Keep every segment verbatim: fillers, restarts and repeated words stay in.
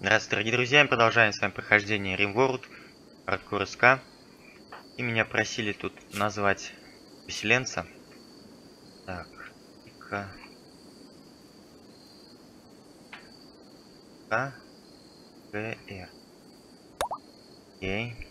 Здравствуйте, дорогие друзья, мы продолжаем с вами прохождение RimWorld, Hardcore СК. И меня просили тут назвать поселенца. Так, К, К, Г, Р. Окей.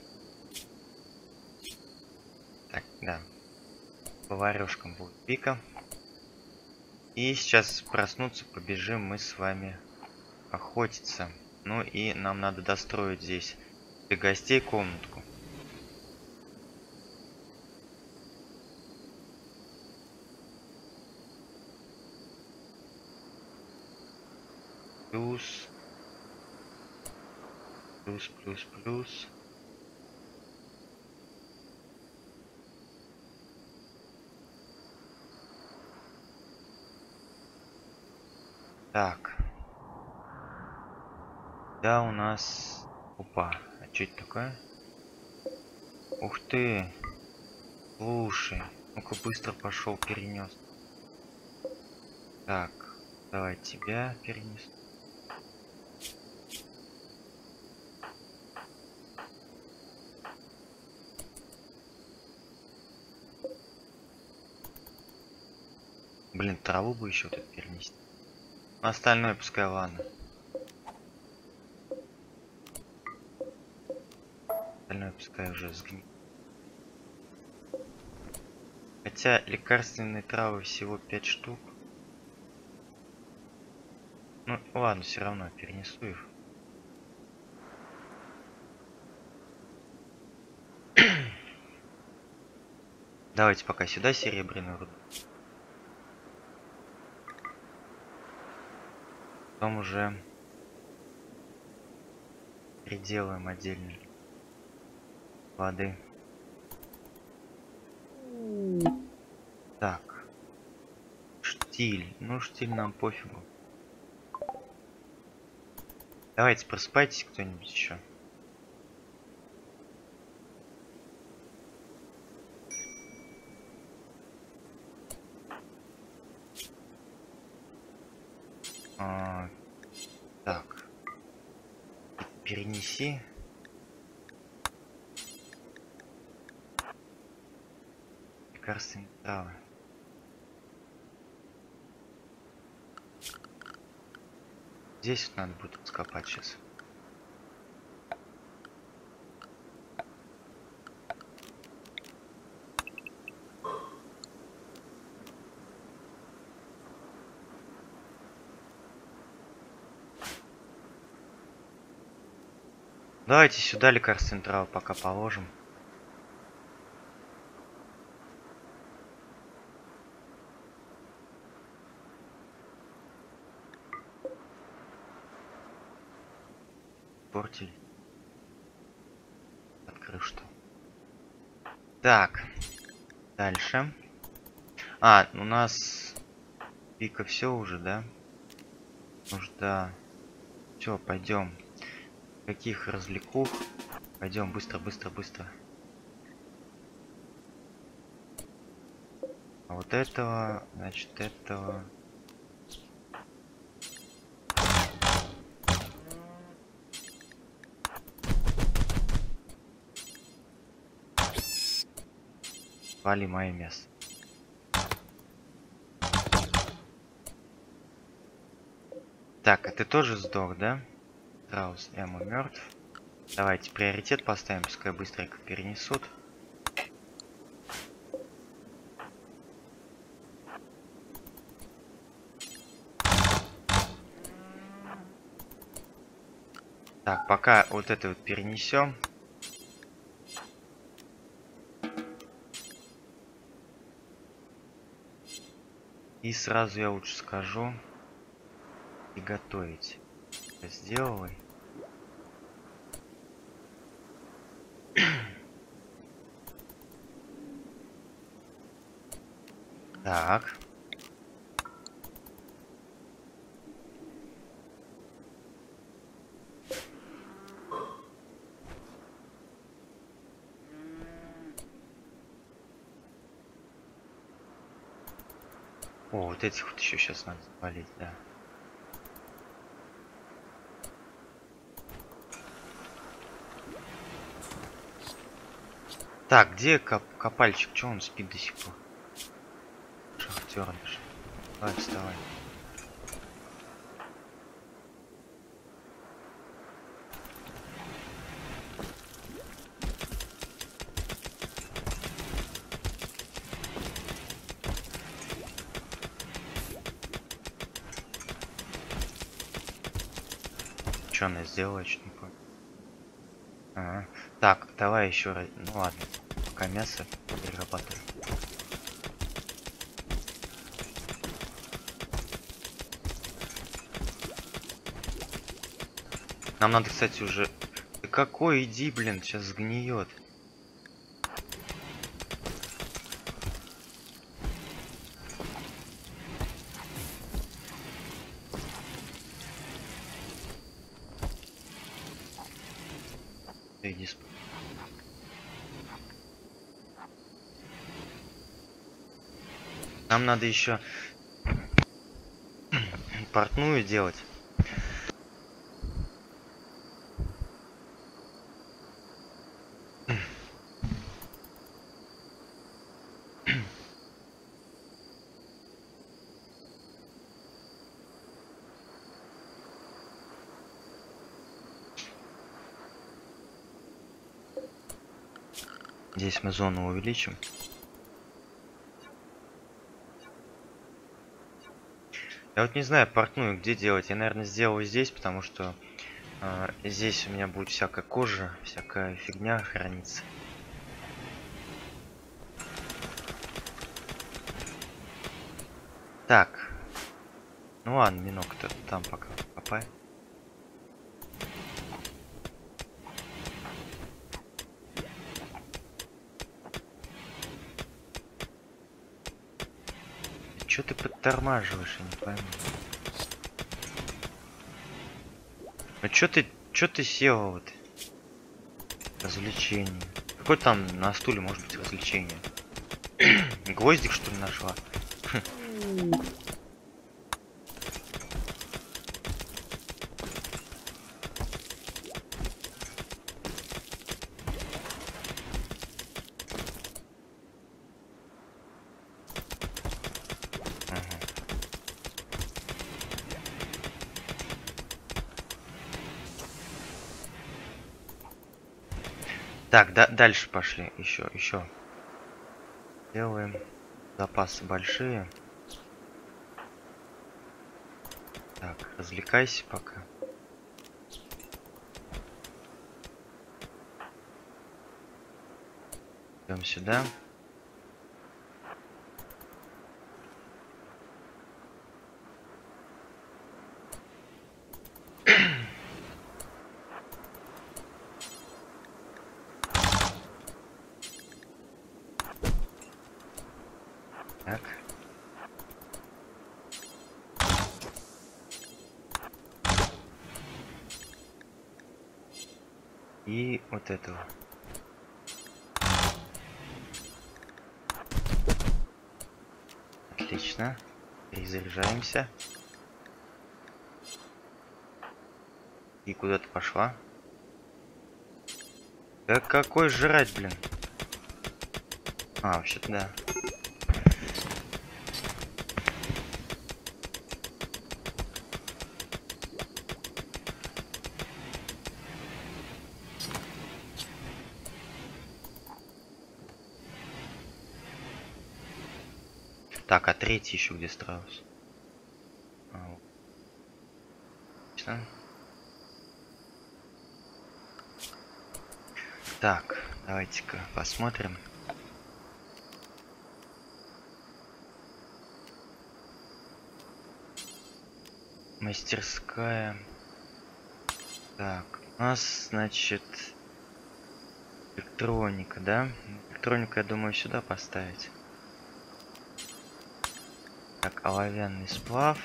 Так, да. Поварешкам будет пика. И сейчас проснуться, побежим мы с вами охотиться. Ну и нам надо достроить здесь для гостей комнатку. Плюс. Плюс, плюс, плюс. Так. Да, у нас... Опа. А что это такое? Ух ты. Слушай. Ну-ка быстро пошел, перенес. Так. Давай тебя перенесу. Блин, траву бы еще вот это перенести. Остальное пускай, ладно. Остальное пускай уже сгнит. Хотя лекарственные травы всего пять штук. Ну ладно, все равно перенесу их. Давайте пока сюда серебряную руду. Потом уже переделаем отдельно воды. Так. Штиль. Ну, штиль нам пофигу. Давайте просыпайтесь кто-нибудь еще. А, так. Перенеси. Лекарственные травы. Здесь вот надо будет скопать сейчас. Давайте сюда лекарственные травы пока положим. Портили. Открыв что. Так. Дальше. А, у нас пика все уже, да? Нужда. Все, пойдем. Каких развлекух? Пойдем быстро, быстро, быстро. А вот этого, значит, этого. Вали мое место. Так, а ты тоже сдох, да? Траус Эмма мертв. Давайте приоритет поставим, пускай быстренько перенесут. Так, пока вот это вот перенесем. И сразу я лучше скажу. И готовить. Сделай. Так. О, вот этих вот еще сейчас надо завалить, да. Так, где коп копальчик? Че он спит до сих пор? Шахтер даже. Давай, вставай. Что она сделала, я чуть не понял. Ага. Так, давай еще раз. Ну ладно, пока мясо перерабатываю. Нам надо, кстати, уже... Да какой, иди, блин, сейчас сгниет. Иди спать. Нам надо еще портную делать. Здесь мы зону увеличим. Я вот не знаю, портную где делать. Я, наверное, сделаю здесь, потому что э, здесь у меня будет всякая кожа, всякая фигня хранится. Так. Ну ладно, минок-то там пока копай. Чё ты подтормаживаешь, я не пойму. Ну чё ты, чё ты сел вот? Развлечение. Какой там на стуле может быть развлечение? Гвоздик, что ли, нашла? Так, да, дальше пошли. Еще, еще. Делаем. Запасы большие. Так, развлекайся пока. Идем сюда. Так. И вот этого. Отлично. Перезаряжаемся. И куда ты пошла? Да какой жрать, блин? А, вообще-то да. Так, а третий еще где страус? А, вот. Отлично. Так, давайте-ка посмотрим. Мастерская. Так, у нас, значит, электроника, да? Электронику, я думаю, сюда поставить. Так, оловянный сплав.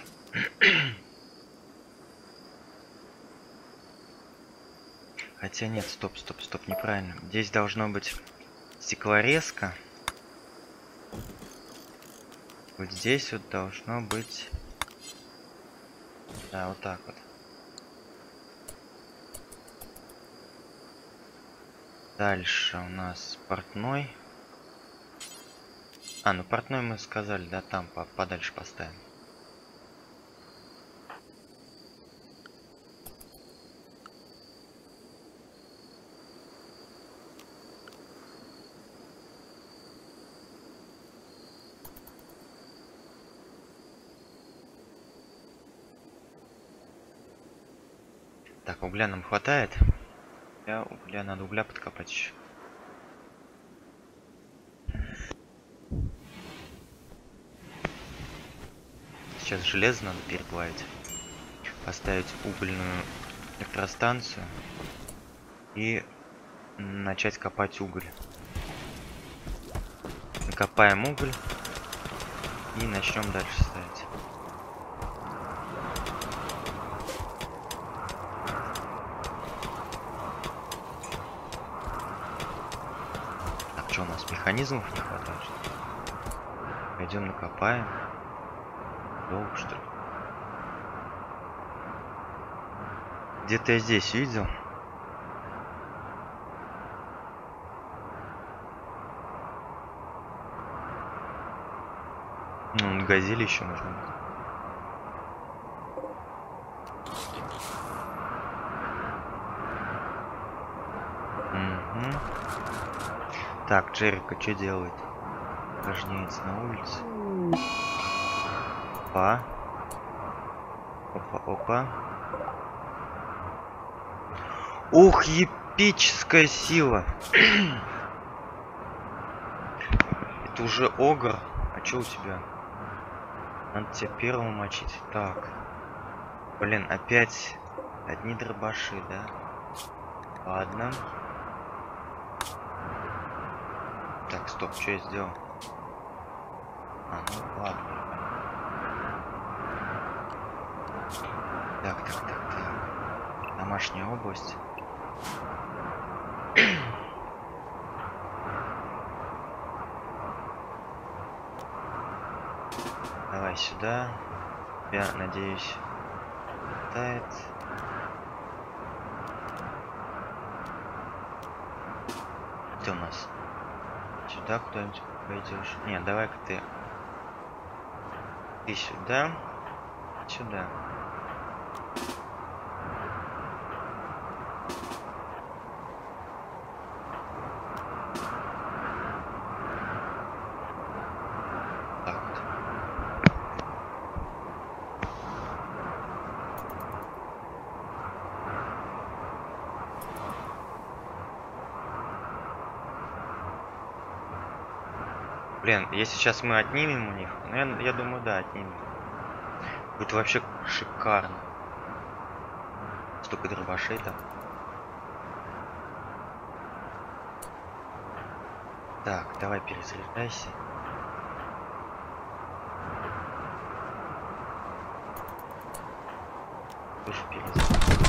Хотя нет, стоп, стоп, стоп, неправильно. Здесь должно быть стеклорезка. Вот здесь вот должно быть... Да, вот так вот. Дальше у нас портной. А, ну портной мы сказали, да, там по подальше поставим. Так, угля нам хватает. Для угля надо угля подкопать еще. Сейчас железо надо переплавить. Поставить угольную электростанцию. И начать копать уголь. Накопаем уголь. И начнем дальше ставить. Так, что у нас? Механизмов не хватает? Пойдем накопаем. Долго, что ли? Где-то я здесь видел. Ну, газели еще можно. Угу. Так, Джерика что делает? Упражняется на улице. Опа. Опа, опа. Ух, эпическая сила. Это уже огр. А что у тебя? Надо тебя первым мочить. Так. Блин, опять одни дробаши, да? Ладно. Так, стоп, что я сделал? А, ну ладно. Так, так, так, так. Домашняя область. Давай сюда. Я надеюсь, хватает. Где у нас? Сюда кто-нибудь пойдешь? Не, давай-ка ты. Ты сюда. Сюда. Блин, если сейчас мы отнимем у них, ну я, я думаю, да, отнимем. Будет вообще шикарно. Столько дробашей там. Так, давай перезаряжайся. Тоже перезаряжайся.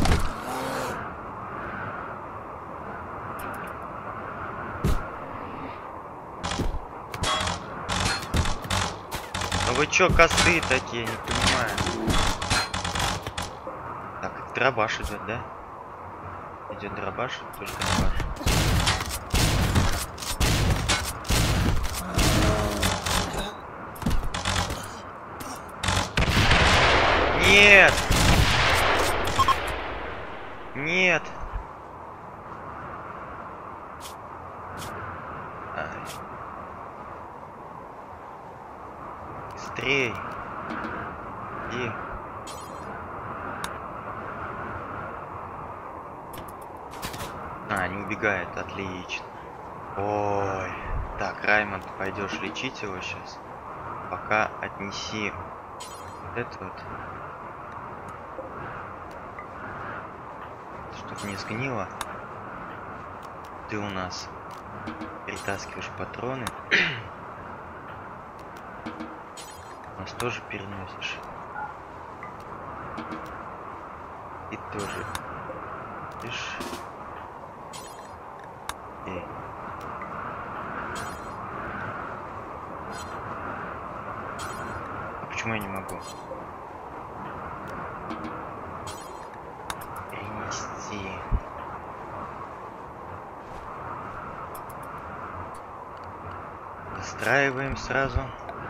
Вы чё, косые такие, не понимаю. Так, это дробаш идет, да? Идет дробаш, только дробаш. Нет! Нет! Ай. Быстрей! И... А, не убегает, отлично. Ой. Так, Раймонд, пойдешь лечить его сейчас. Пока отнеси вот это вот. Чтобы не сгнило. Ты у нас перетаскиваешь патроны. У нас тоже переносишь. И тоже. Видишь? И... А почему я не могу? Перенести. Достраиваем сразу.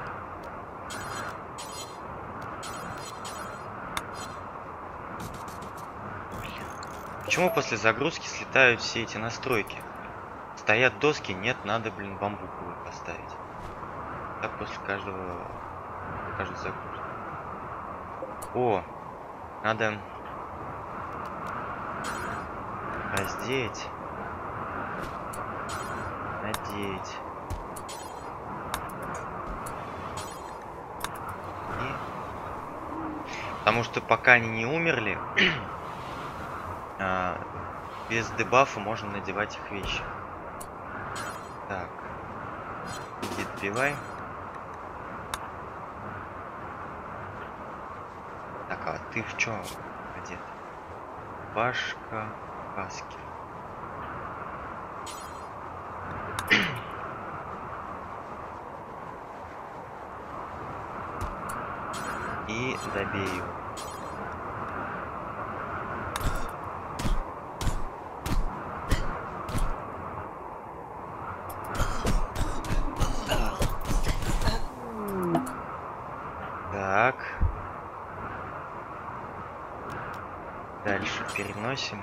Почему после загрузки слетают все эти настройки? Стоят доски, нет, надо, блин, бамбуковую поставить. Так после каждого... каждой загрузки. О! Надо... раздеть. Надеть. И... Потому что пока они не умерли... А, без дебафа можно надевать их вещи. Так. Иди добивай. Так, а ты в чем одет? Башка, каски. И добей его. Так. Дальше переносим.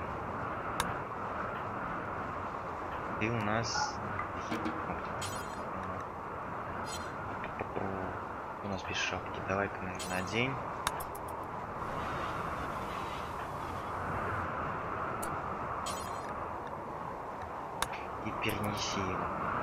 И у нас... У нас без шапки. Давай-ка, наверное, надень. И перенеси его.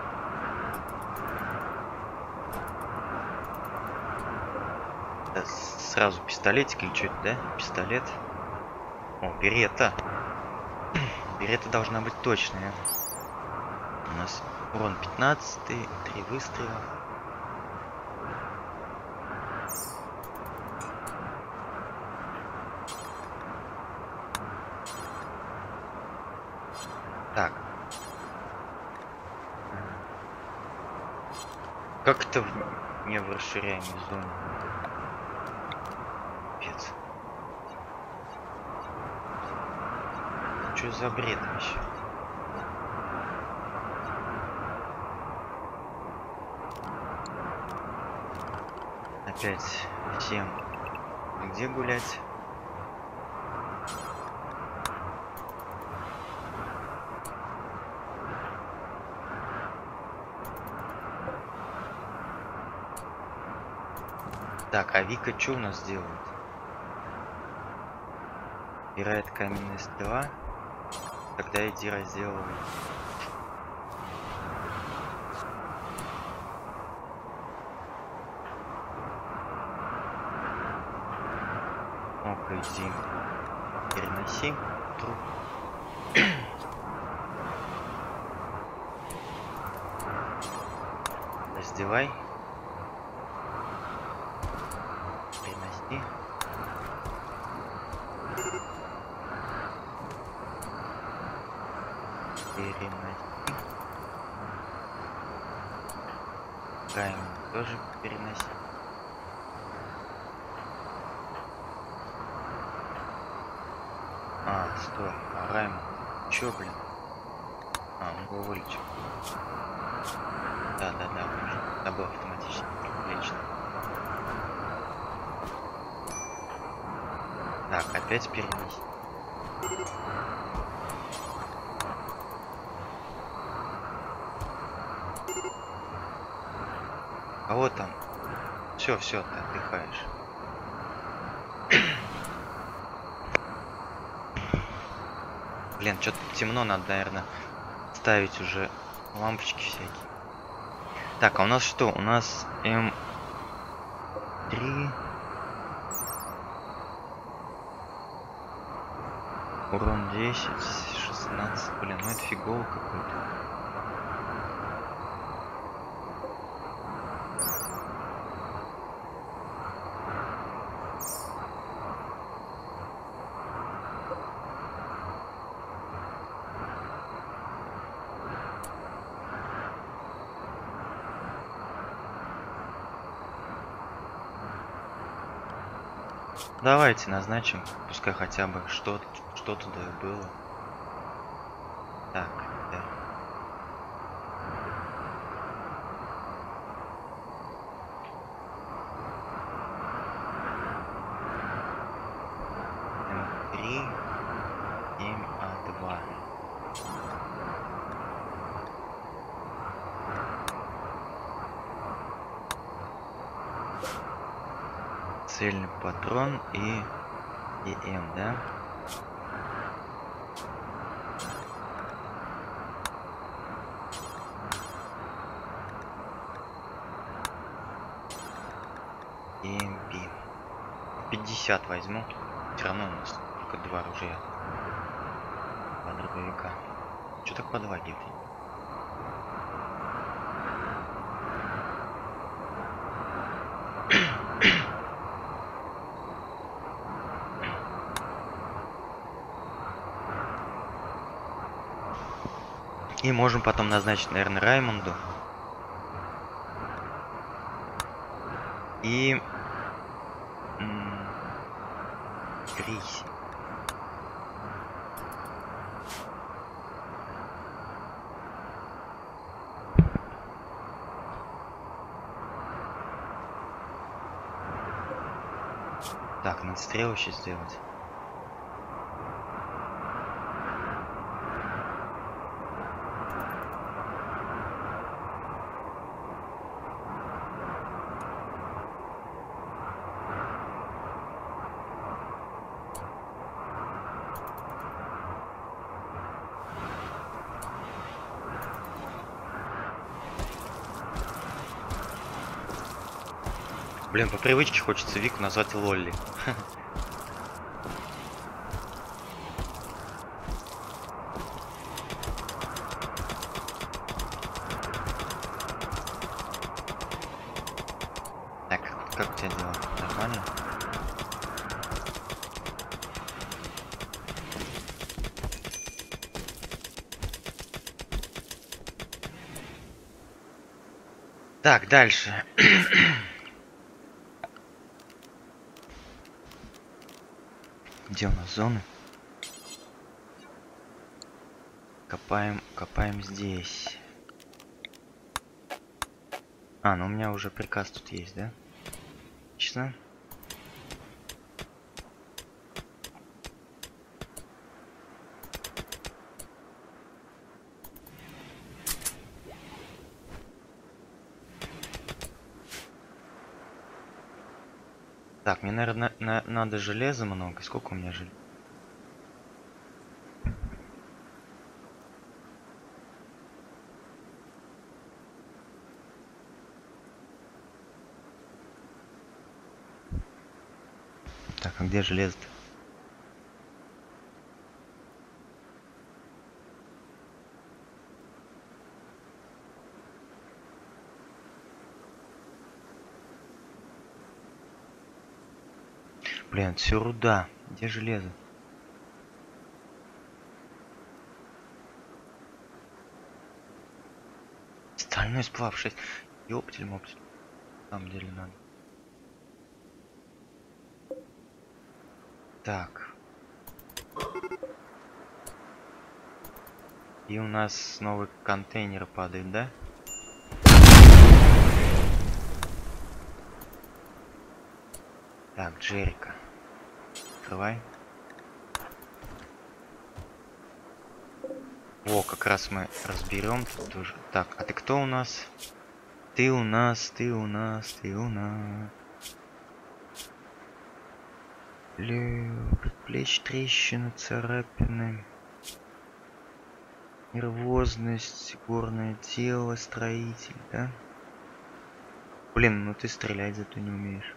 Да, сразу пистолетик или что-то, да? Пистолет. О, берета. Берета должна быть точная. У нас урон пятнадцать, три выстрела. Так. Как это в... не в расширяемой зоне? Пец. Что за бред вообще? Опять всем где гулять? Так, а Вика что у нас делает? Убирает каменные стрела. Тогда иди разделывай. Ну-ка, иди. Переноси труп. Раздевай. Переноси. Переноси. Камень тоже переноси. А, стой, а Райм, чё, блин? А, он его вылечил. Да, да, да, уже забыл автоматически лично. Так, опять перенеси. А вот там. Все, все, ты отдыхаешь. Блин, что-то темно, надо, наверное, ставить уже лампочки всякие. Так, а у нас что? У нас эм три. Урон десять, шестнадцать. Блин, ну это фигово какой-то. Давайте назначим, пускай хотя бы что-то что-то да было. Так, да. два. Цельный патрон и ИМ, да? ИМП. пятьдесят возьму. Все равно у нас только два оружия. Два дробовика. Что так по два гибнет? И можем потом назначить, наверное, Раймонду. И... Криси. Так, надо стрелище сделать. Блин, по привычке хочется Вику назвать Лолли. Так, как у тебя дела? Нормально? Так, дальше. Где у нас зоны? Копаем, копаем здесь. А, ну у меня уже приказ тут есть, да? Отлично. Так, мне, наверное, на надо железа много. Сколько у меня железа? Так, а где железо-то? Блин, это все руда. Где железо? Стальной сплав шесть. Ёптель моптель. На самом деле надо. Так. И у нас новый контейнер падает, да? Так, Джерика. Открывай. О, как раз мы разберем тут тоже. Так, а ты кто у нас? Ты у нас, ты у нас, ты у нас. Предплечье, трещины, царапины. Нервозность, горное тело, строитель, да? Блин, ну ты стрелять зато не умеешь.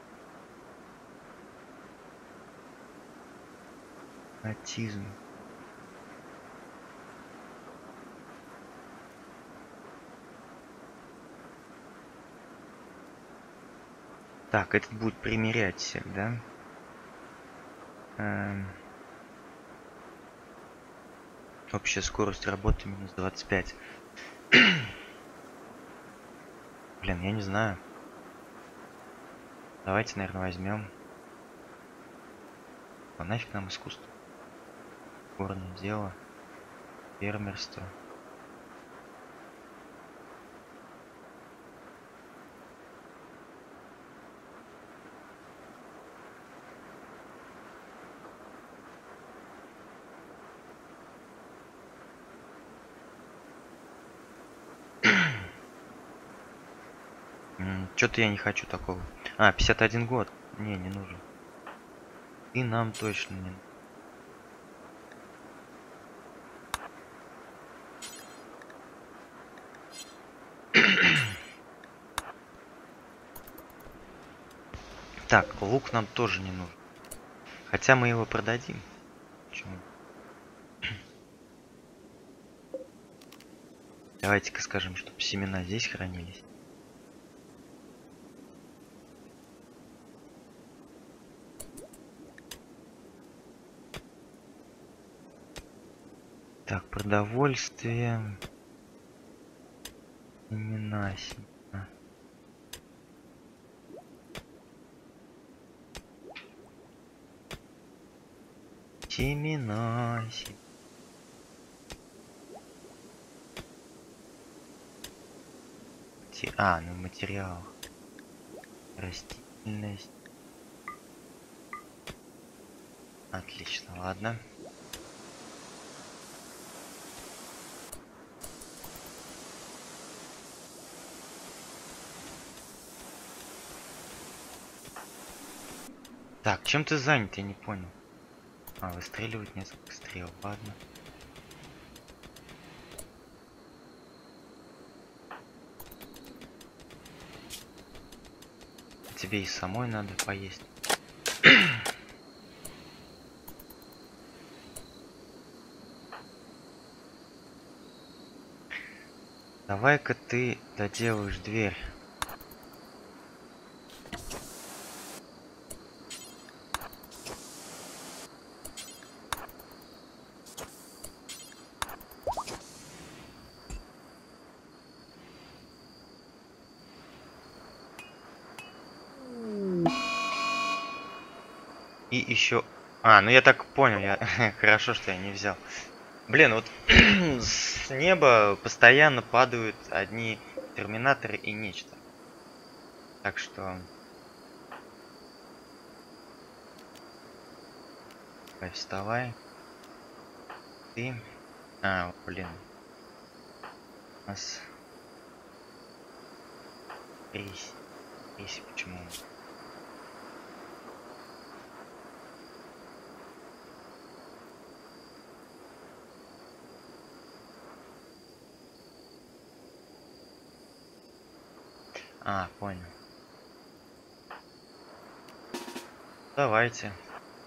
Атизм. Так, этот будет примерять всех, да? Эм... Общая скорость работы минус двадцать пять. Блин, я не знаю. Давайте, наверное, возьмем. А нафиг нам искусство? Горное дело. Фермерство. Что-то я не хочу такого. А, пятьдесят один год. Не, не нужен. И нам точно не нужен. Так, лук нам тоже не нужен. Хотя мы его продадим. Почему? Давайте-ка скажем, чтобы семена здесь хранились. Так, продовольствие. Семена, семена. Семена, семена. А, ну материал. Растительность. Отлично, ладно. Так, чем ты занят, я не понял. А, выстреливать несколько стрел, ладно. Тебе и самой надо поесть. Давай-ка ты доделаешь дверь. И еще... А, ну я так понял, я... Хорошо, что я не взял. Блин, вот с неба постоянно падают одни терминаторы и нечто. Так что... Давай, вставай. Ты... А, блин. У нас... Рейс. Рейс, почему? А, понял. Давайте.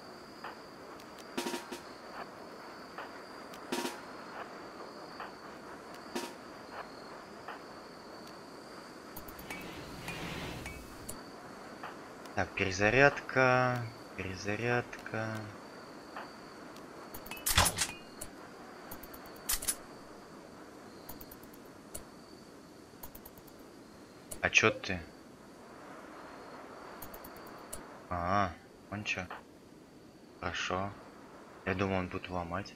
Так, перезарядка, перезарядка. А чё ты? А, он чё? Хорошо. Я думал, он будет ломать.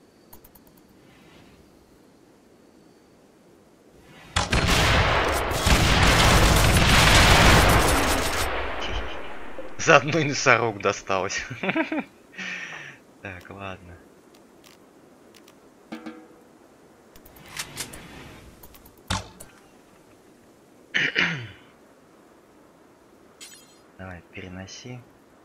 Заодно и носорог досталось. Так, ладно. Давай, переноси.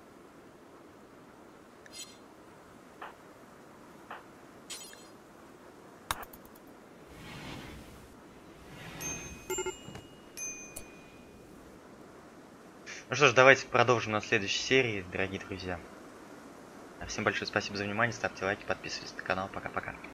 Ну что ж, давайте продолжим на следующей серии, дорогие друзья. Всем большое спасибо за внимание, ставьте лайки, подписывайтесь на канал. Пока-пока.